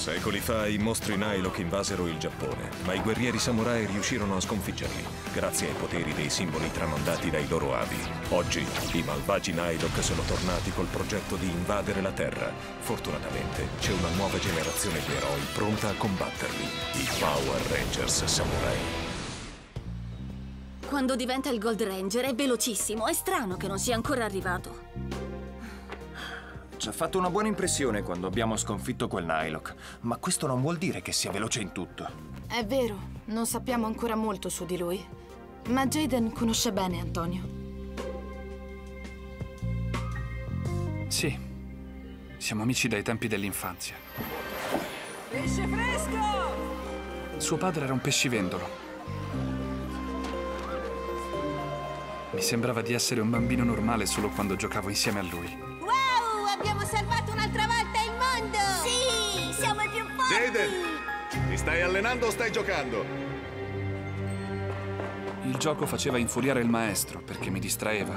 Secoli fa i mostri Nihilok invasero il Giappone, ma i guerrieri samurai riuscirono a sconfiggerli, grazie ai poteri dei simboli tramandati dai loro avi. Oggi i malvagi Nihilok sono tornati col progetto di invadere la Terra. Fortunatamente c'è una nuova generazione di eroi pronta a combatterli, i Power Rangers Samurai. Quando diventa il Gold Ranger è velocissimo, è strano che non sia ancora arrivato. Ci ha fatto una buona impressione quando abbiamo sconfitto quel Nihilok, ma questo non vuol dire che sia veloce in tutto. È vero, non sappiamo ancora molto su di lui, ma Jaden conosce bene Antonio. Sì, siamo amici dai tempi dell'infanzia. Pesce fresco! Suo padre era un pescivendolo. Mi sembrava di essere un bambino normale solo quando giocavo insieme a lui. Abbiamo salvato un'altra volta il mondo! Sì, siamo i più forti! Jaden, ti stai allenando o stai giocando? Il gioco faceva infuriare il maestro perché mi distraeva.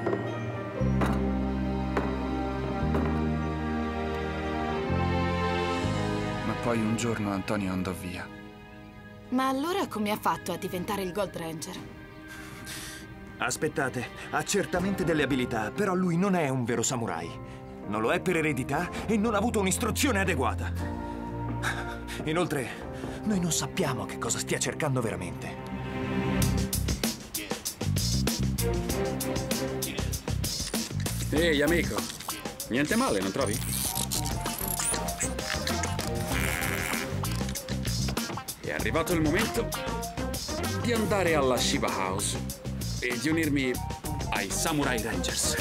Ma poi un giorno Antonio andò via. Ma allora come ha fatto a diventare il Gold Ranger? Aspettate, ha certamente delle abilità, però lui non è un vero samurai. Non lo è per eredità e non ha avuto un'istruzione adeguata. Inoltre, noi non sappiamo che cosa stia cercando veramente. Ehi, amico. Niente male, non trovi? È arrivato il momento di andare alla Shiba House e di unirmi ai Samurai Rangers.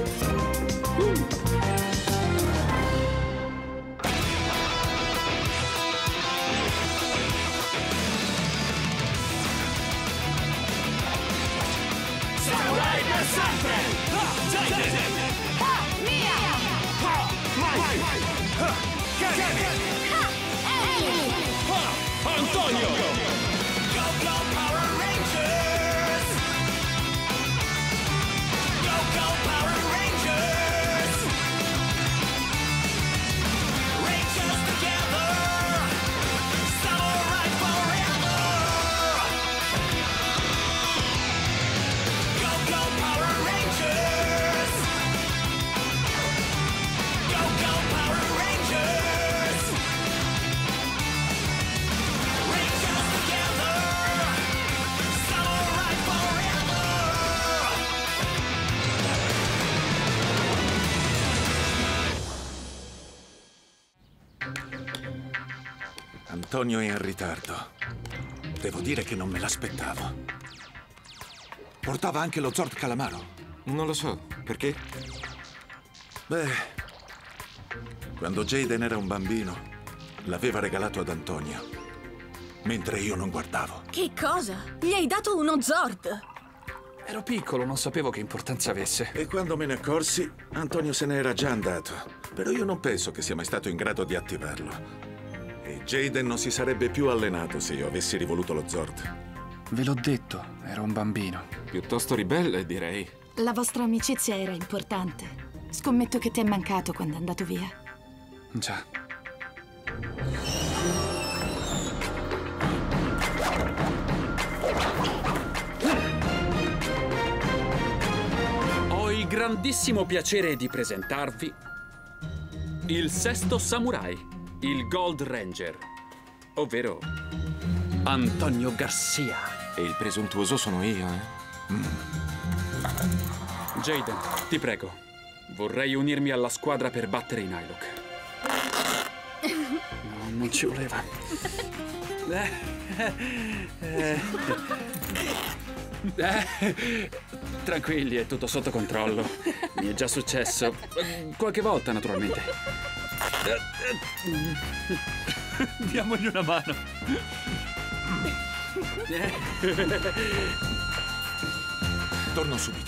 Samurai per sempre! Antonio! Go, go, Power Rangers! Go, go, Power Rangers! Rangers together! Samurai forever! Go, go, Power Rangers! Go, go, Power Rangers! Rangers together! Samurai forever! Antonio è in ritardo. Devo dire che non me l'aspettavo. Portava anche lo Zord Calamaro. Non lo so, perché? Beh, quando Jaden era un bambino, l'aveva regalato ad Antonio, mentre io non guardavo. Che cosa? Gli hai dato uno Zord! Ero piccolo, non sapevo che importanza avesse. E quando me ne accorsi, Antonio se ne era già andato. Però io non penso che sia mai stato in grado di attivarlo. E Jaden non si sarebbe più allenato se io avessi rivoluto lo Zord. Ve l'ho detto, ero un bambino. Piuttosto ribelle, direi. La vostra amicizia era importante. Scommetto che ti è mancato quando è andato via. Già. Ho il grandissimo piacere di presentarvi il sesto samurai, il Gold Ranger, ovvero Antonio Garcia. E il presuntuoso sono io, eh? Jaden, ti prego, vorrei unirmi alla squadra per battere i Nihilok. No, non ci voleva. Tranquilli, è tutto sotto controllo. Mi è già successo. Qualche volta, naturalmente. Diamogli una mano. Torno subito.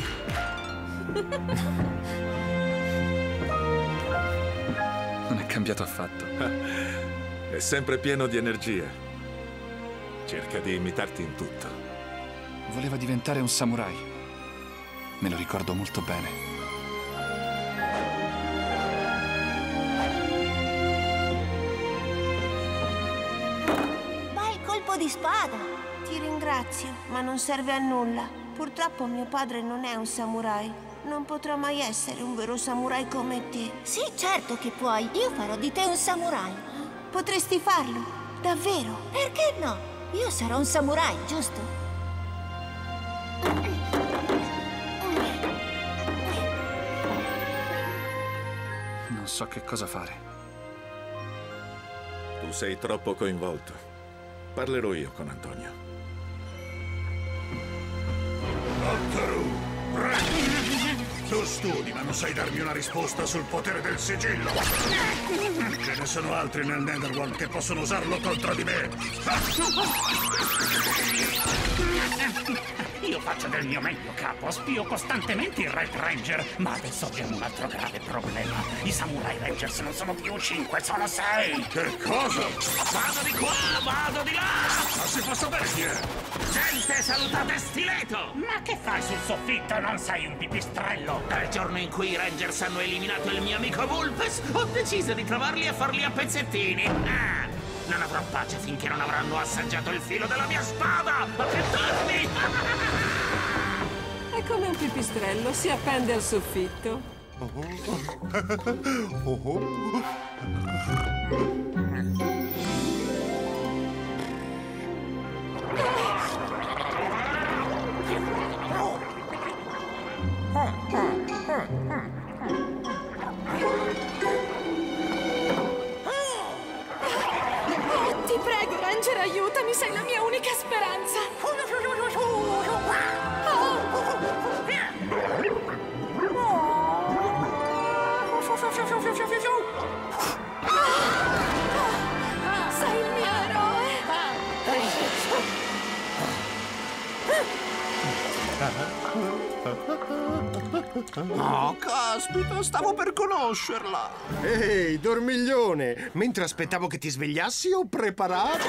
Non è cambiato affatto. È sempre pieno di energia. Cerca di imitarti in tutto. Voleva diventare un samurai. Me lo ricordo molto bene. di spada. Ti ringrazio, ma non serve a nulla. Purtroppo mio padre non è un samurai. Non potrò mai essere un vero samurai come te. Sì, certo che puoi. Io farò di te un samurai. Potresti farlo, davvero. Perché no? Io sarò un samurai, giusto? Non so che cosa fare. Tu sei troppo coinvolto. Parlerò io con Antonio. Ottaru! Tu studi, ma non sai darmi una risposta sul potere del sigillo. Ce ne sono altri nel Netherworld che possono usarlo contro di me. Io faccio del mio meglio, capo. Spio costantemente i Red Ranger. Ma adesso abbiamo un altro grave problema. I Samurai Rangers non sono più 5, sono 6. Che cosa? Vado di qua, vado di là. Ma si fa sapere chi è? Gente, salutate Stileto. Ma che fai sul soffitto? Non sei un pipistrello. Dal giorno in cui i Rangers hanno eliminato il mio amico Vulpes, ho deciso di trovarli e farli a pezzettini. Non avrò pace finché non avranno assaggiato il filo della mia spada! Aspettatemi! È come un pipistrello, si appende al soffitto. Ti prego, Ranger, aiutami, sei la mia unica speranza. Sei il mio eroe. Oh, caspita, stavo per conoscerla. Ehi, dormiglione, mentre aspettavo che ti svegliassi ho preparato...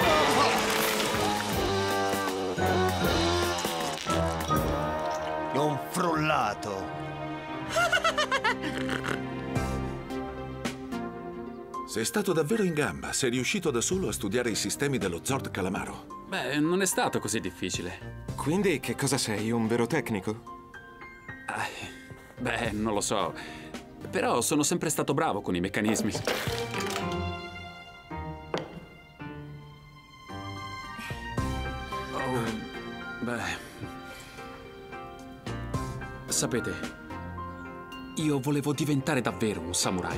Non frullato. Sei stato davvero in gamba. Sei riuscito da solo a studiare i sistemi dello Zord Calamaro. Beh, non è stato così difficile. Quindi che cosa sei, un vero tecnico? Beh, non lo so. Però sono sempre stato bravo con i meccanismi. Beh... Sapete, io volevo diventare davvero un samurai.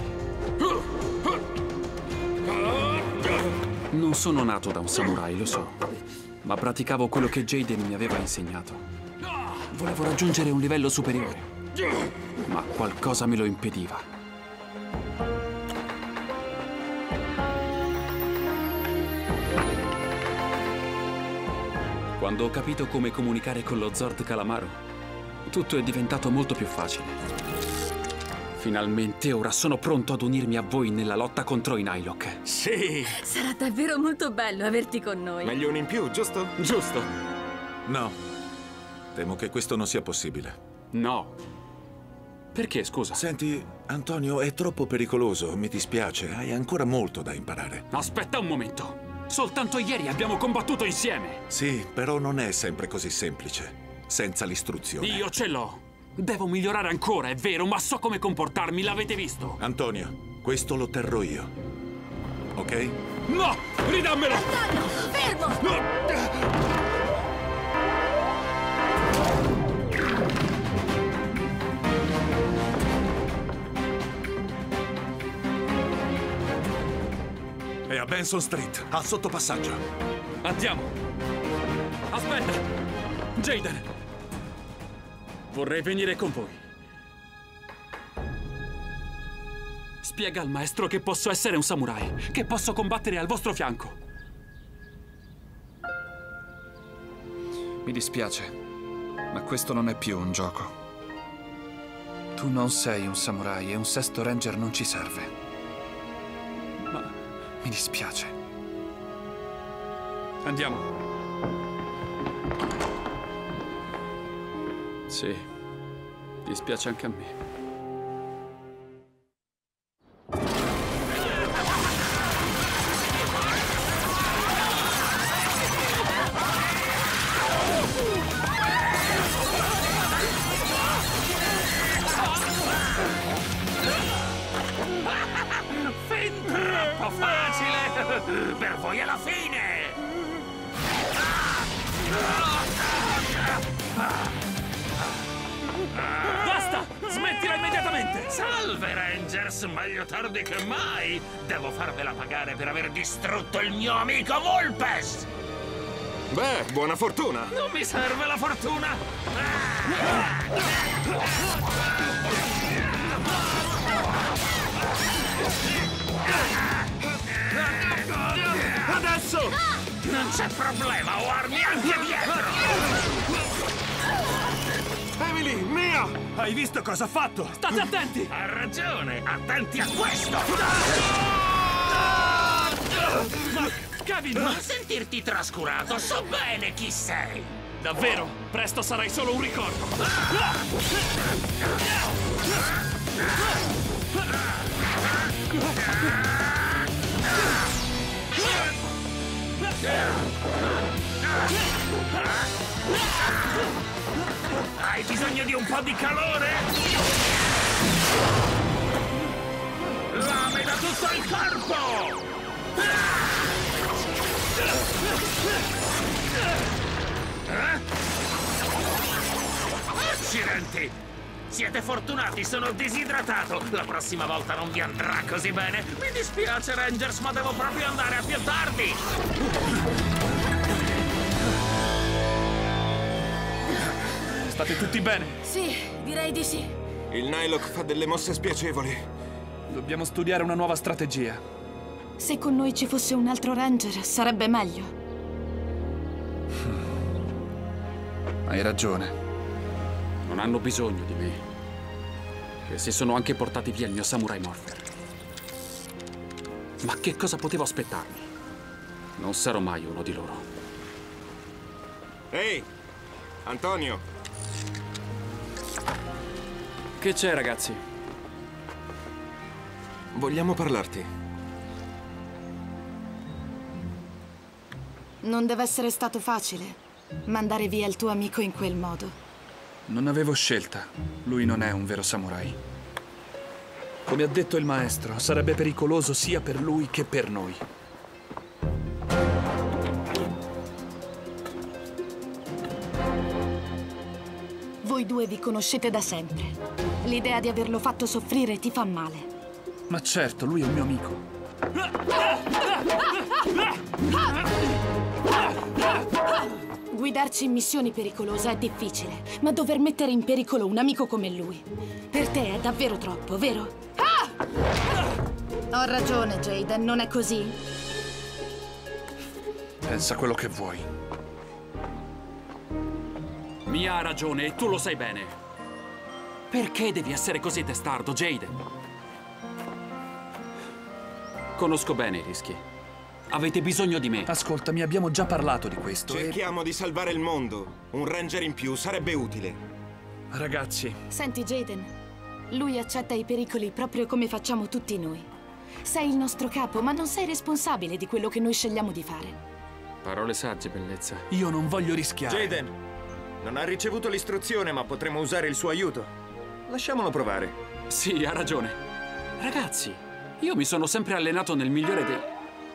Non sono nato da un samurai, lo so, ma praticavo quello che Jaden mi aveva insegnato. Volevo raggiungere un livello superiore, ma qualcosa me lo impediva. Quando ho capito come comunicare con lo Zord Calamaro, tutto è diventato molto più facile. Finalmente ora sono pronto ad unirmi a voi nella lotta contro i Nightlock. Sì! Sarà davvero molto bello averti con noi. Meglio uno in più, giusto? Giusto. No. Temo che questo non sia possibile. No. Perché, scusa? Senti, Antonio, è troppo pericoloso. Mi dispiace. Hai ancora molto da imparare. Aspetta un momento. Soltanto ieri abbiamo combattuto insieme. Sì, però non è sempre così semplice. Senza l'istruzione. Io ce l'ho. Devo migliorare ancora, è vero, ma so come comportarmi, l'avete visto? Antonio, questo lo terrò io. Ok? No! Ridammelo! Antonio, fermo! È a Benson Street, al sottopassaggio. Andiamo! Aspetta! Jaden! Vorrei venire con voi. Spiega al maestro che posso essere un samurai, che posso combattere al vostro fianco. Mi dispiace, ma questo non è più un gioco. Tu non sei un samurai e un sesto ranger non ci serve. Ma mi dispiace. Andiamo. Sì, dispiace anche a me. troppo facile! Per voi è la fine! Basta! Smettila immediatamente! Salve, Rangers! Meglio tardi che mai! Devo farvela pagare per aver distrutto il mio amico Vulpes! Beh, buona fortuna! Non mi serve la fortuna! Adesso! Non c'è problema, ho armi anche dietro! Emily, Mia! Hai visto cosa ha fatto? State attenti! Ha ragione, attenti a questo! Kevin! Non sentirti trascurato, so bene chi sei! Davvero? Presto sarai solo un ricordo! Hai bisogno di un po' di calore? Lame da tutto il corpo! Accidenti! Siete fortunati, sono disidratato! La prossima volta non vi andrà così bene! Mi dispiace, Rangers, ma devo proprio andare a più tardi! State tutti bene? Sì, direi di sì. Il Nylok fa delle mosse spiacevoli. Dobbiamo studiare una nuova strategia. Se con noi ci fosse un altro Ranger, sarebbe meglio. Hai ragione. Non hanno bisogno di me. E si sono anche portati via il mio Samurai Morpher. Ma che cosa potevo aspettarmi? Non sarò mai uno di loro. Ehi, Antonio! Che c'è, ragazzi? Vogliamo parlarti. Non deve essere stato facile mandare via il tuo amico in quel modo. Non avevo scelta. Lui non è un vero samurai. Come ha detto il maestro, sarebbe pericoloso sia per lui che per noi. Voi due vi conoscete da sempre. L'idea di averlo fatto soffrire ti fa male. Ma certo, lui è un mio amico. Guidarci in missioni pericolose è difficile, ma dover mettere in pericolo un amico come lui, per te è davvero troppo, vero? Ho ragione, Jaden, non è così? Pensa quello che vuoi. Mia ha ragione e tu lo sai bene. Perché devi essere così testardo, Jaden? Conosco bene i rischi. Avete bisogno di me. Ascoltami, abbiamo già parlato di questo. Cerchiamo di salvare il mondo. Un Ranger in più sarebbe utile. Ragazzi. Senti, Jaden, lui accetta i pericoli proprio come facciamo tutti noi. Sei il nostro capo, ma non sei responsabile di quello che noi scegliamo di fare. Parole sagge, bellezza. Io non voglio rischiare. Jaden, non ha ricevuto l'istruzione, ma potremo usare il suo aiuto. Lasciamolo provare. Sì, ha ragione. Ragazzi, io mi sono sempre allenato nel migliore dei...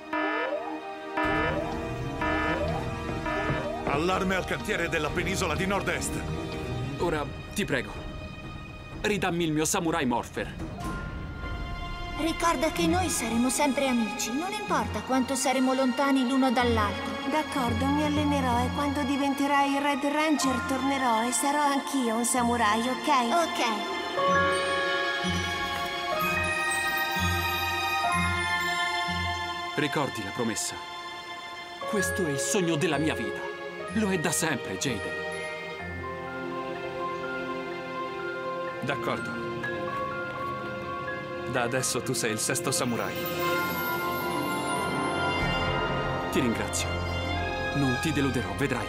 Allarme al cantiere della penisola di nord-est. Ora, ti prego, ridammi il mio Samurai Morpher. Ricorda che noi saremo sempre amici, non importa quanto saremo lontani l'uno dall'altro. D'accordo, mi allenerò e quando diventerai il Red Ranger tornerò e sarò anch'io un samurai, ok? Ok. Ricordi la promessa. Questo è il sogno della mia vita. Lo è da sempre, Jaden. D'accordo. Da adesso tu sei il sesto samurai. Ti ringrazio. Non ti deluderò, vedrai.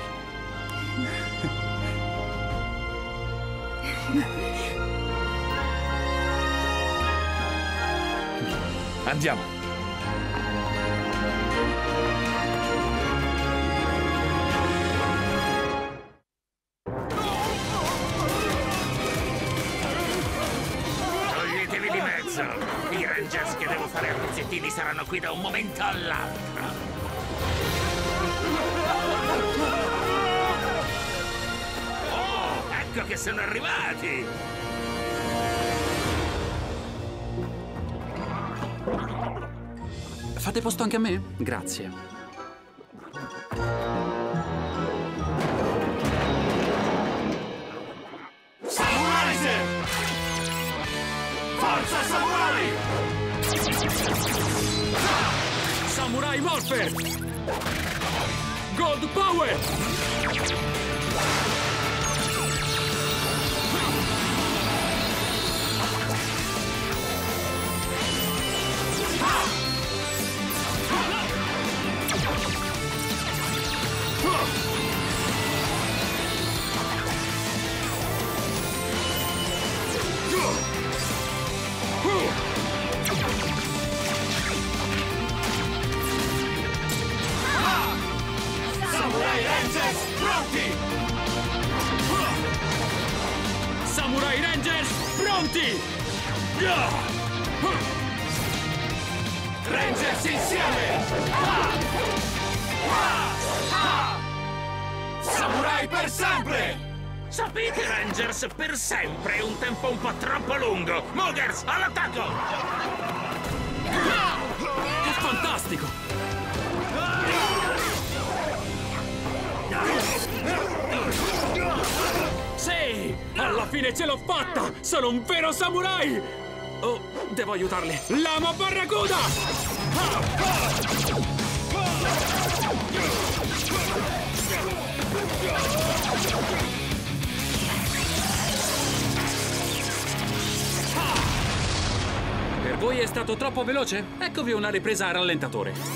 Andiamo. Toglietevi di mezzo! I Rangers che devo fare a pezzettini saranno qui da un momento all'altro. Oh, ecco che sono arrivati! Fate posto anche a me? Grazie. Samuraiser! Forza Samurai! Samurai Morpher! Gold Power! Samurai Rangers pronti! Samurai Rangers pronti! Rangers insieme! Samurai per sempre! Sapete, Rangers, per sempre è un tempo un po' troppo lungo! Muggers, all'attacco! È fantastico! Sì! Alla fine ce l'ho fatta! Sono un vero samurai! Oh, devo aiutarli! Lama Barracuda! Per voi è stato troppo veloce? Eccovi una ripresa a rallentatore.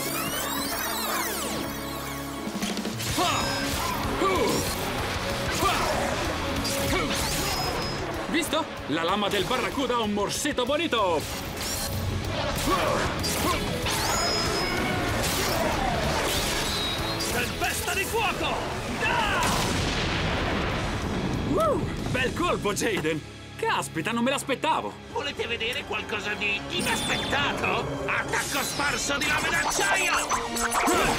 Visto? La lama del Barracuda ha un morsetto bonito! Tempesta di fuoco! Bel colpo, Jaden! Caspita, non me l'aspettavo! Volete vedere qualcosa di inaspettato? Attacco sparso di lame d'acciaio!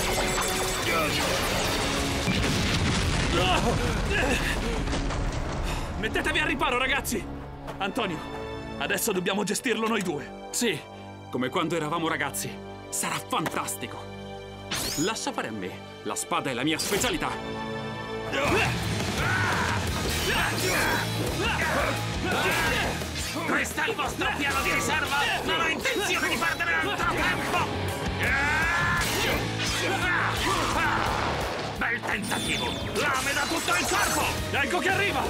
Mettetevi al riparo, ragazzi! Antonio, adesso dobbiamo gestirlo noi due. Sì, come quando eravamo ragazzi. Sarà fantastico. Lascia fare a me. La spada è la mia specialità. Questo è il vostro piano di riserva? Non ho intenzione di perdere altro tempo! Bel tentativo! Lame da tutto il corpo! Ecco che arriva!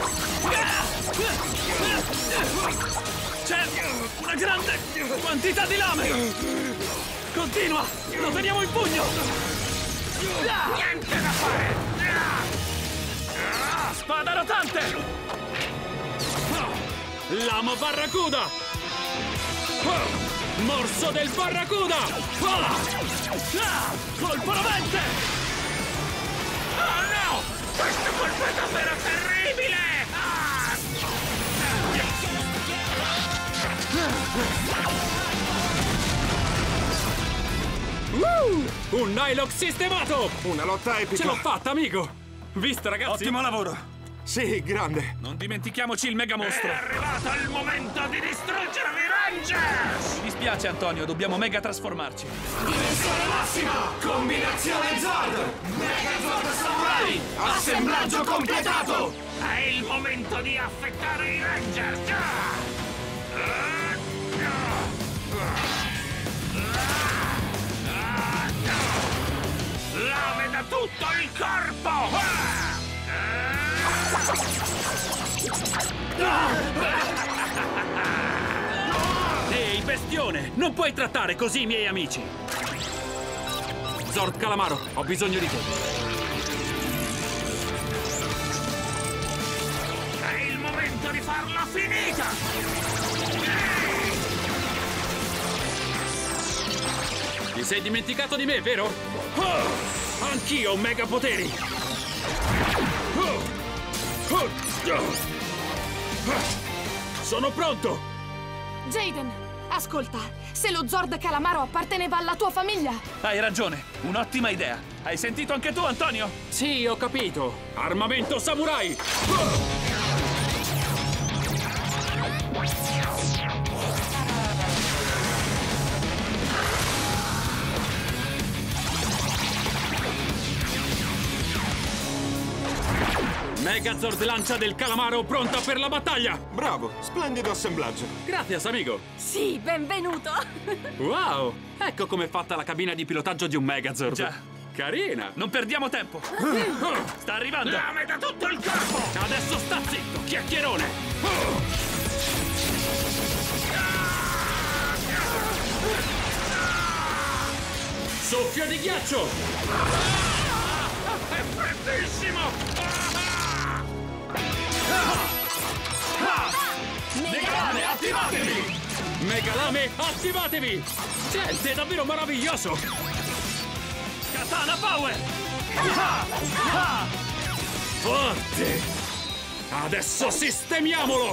C'è una grande quantità di lame! Continua! Lo teniamo in pugno! Niente da fare! Spada rotante! Lama Barracuda! Morso del Barracuda! Colpo rovente! Oh no! Questo colpo è davvero terribile! Un Nylock sistemato! Una lotta epica! Ce l'ho fatta, amico! Visto, ragazzi? Ottimo lavoro! Sì, grande! Non dimentichiamoci il mega mostro! È arrivato il momento di distruggere i Rangers! Mi dispiace, Antonio, dobbiamo mega trasformarci. Dimensione massima! Combinazione Zord! Mega Zord Samurai! Assemblaggio completato! È il momento di affettare i Rangers! Lame da tutto il corpo! Ehi, bestione! Non puoi trattare così i miei amici! Zord Calamaro, ho bisogno di te. È il momento di farla finita! Ti sei dimenticato di me, vero? Anch'io ho mega poteri! Sono pronto! Jaden, Ascolta, se lo Zord Calamaro apparteneva alla tua famiglia... Hai ragione, un'ottima idea. Hai sentito anche tu, Antonio? Sì, ho capito. Armamento samurai! Megazord lancia del calamaro pronta per la battaglia! Bravo, splendido assemblaggio. Grazie, amico. Sì, benvenuto. Wow, ecco com'è fatta la cabina di pilotaggio di un Megazord. Già. Carina. Non perdiamo tempo. Sta arrivando. Lame da tutto il corpo! Adesso sta zitto, chiacchierone. Soffio di ghiaccio. È freddissimo! Megalame, attivatevi! Megalame, attivatevi! Gente, è davvero meraviglioso! Katana Power! Forte! Adesso sistemiamolo!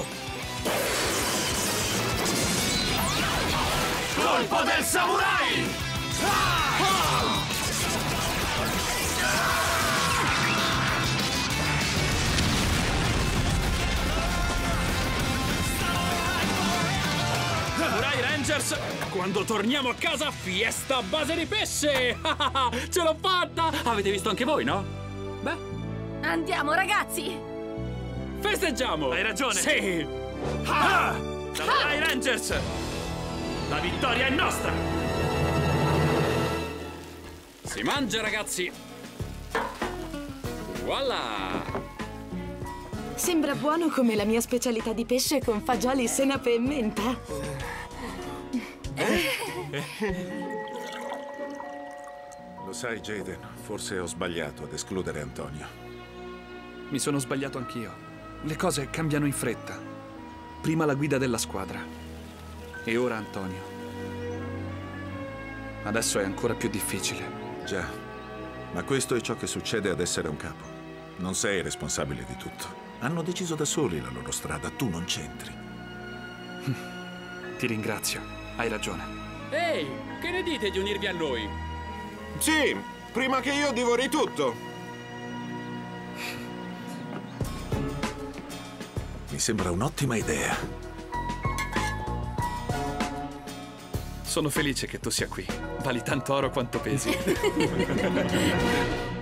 Colpo del samurai! Samurai Rangers, quando torniamo a casa, fiesta a base di pesce! Ce l'ho fatta! Avete visto anche voi, no? Beh, Andiamo, ragazzi! festeggiamo! Hai ragione. Sì! Samurai Rangers! La vittoria è nostra! Si mangia, ragazzi! Voilà! Sembra buono come la mia specialità di pesce con fagioli, senape e menta. Lo sai, Jaden, forse ho sbagliato ad escludere Antonio. Mi sono sbagliato anch'io. Le cose cambiano in fretta. Prima la guida della squadra. E ora Antonio. Adesso è ancora più difficile. Già, ma questo è ciò che succede ad essere un capo. Non sei responsabile di tutto. Hanno deciso da soli la loro strada, tu non c'entri. Ti ringrazio, hai ragione. Ehi, che ne dite di unirvi a noi? Sì, prima che io divori tutto. Mi sembra un'ottima idea. Sono felice che tu sia qui. Vali tanto oro quanto pesi.